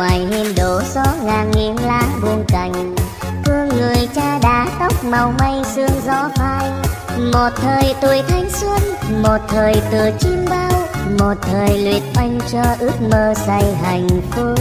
ngoài hiên đổ gió ngang nghiêng lá buông cành. Phương người cha đá tóc màu mây sương gió phai. Một thời tuổi thanh xuân, một thời từ chim bao, một thời luyện oanh cho ước mơ say hạnh phúc.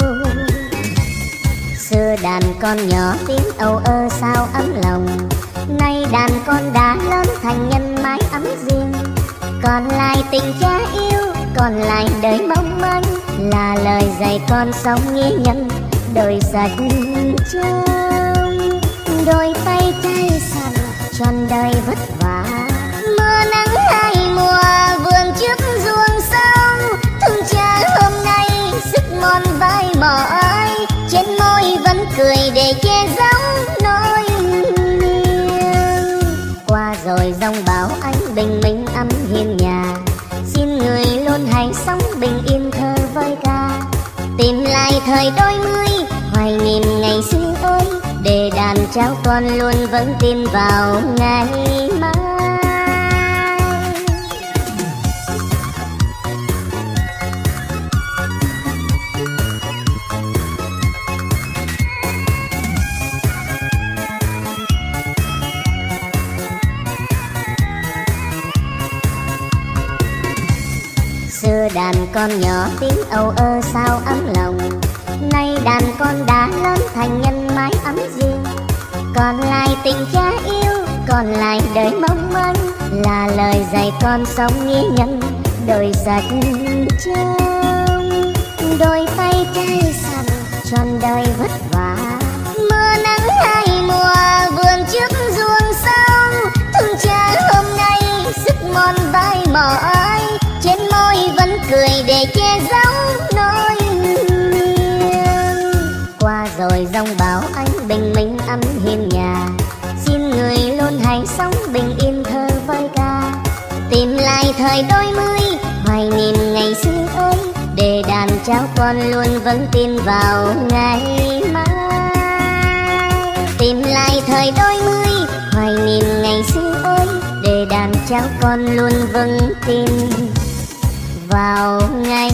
Xưa đàn con nhỏ tiếng âu ơ sao ấm lòng, nay đàn con đã lớn thành nhân mái ấm riêng. Còn lại tình cha yêu, còn lại đời mong manh, là lời dạy con sống nghĩa nhân đời sạch trong. Đôi tay trái săn trọn đời vất vả, mưa nắng hai mùa vườn trước ruộng sâu. Thương cha hôm nay sức mòn vai mỏi, trên môi vẫn cười để che giấu nỗi niềm. Qua rồi dòng bão anh bình minh ấm hiên nhà, xin người luôn hãy sống bình yên thơ với ca. Tìm lại thời đôi mươi, hoài niệm ngày xưa ơi, để đàn cháu con luôn vững tin vào ngày mai. Xưa đàn con nhỏ tiếng âu ơ sao ấm lòng, nay đàn con đã lớn thành nhân mái ấm riêng. Còn lại tình cha yêu, còn lại đời mong manh, là lời dạy con sống nghĩa nhân đời sạch trong. Đôi tay trái săn trọn đời vất vả, mưa nắng hai mùa vườn trước ruộng sâu. Thương cha hôm nay sức mòn vai mỏi, trên môi vẫn cười để che giấu nỗi niềm. Qua rồi dòng bão anh bình minh ấm hiên nhà, xin người luôn hãy sống bình yên thơ với ca. Tìm lại thời đôi mươi, hoài niệm ngày xưa ơi, để đàn cháu con luôn vững tin vào ngày mai. Tìm lại thời đôi mươi, hoài niệm ngày xưa ơi, để đàn cháu con luôn vững tin vào ngày